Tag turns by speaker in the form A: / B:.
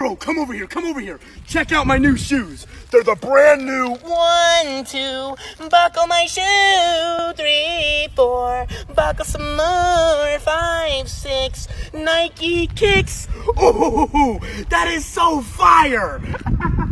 A: Bro, come over here. Check out my new shoes. They're the brand new
B: 1, 2, buckle my shoe. 3, 4, buckle some more. 5, 6, Nike kicks.
A: Ooh, that is so fire.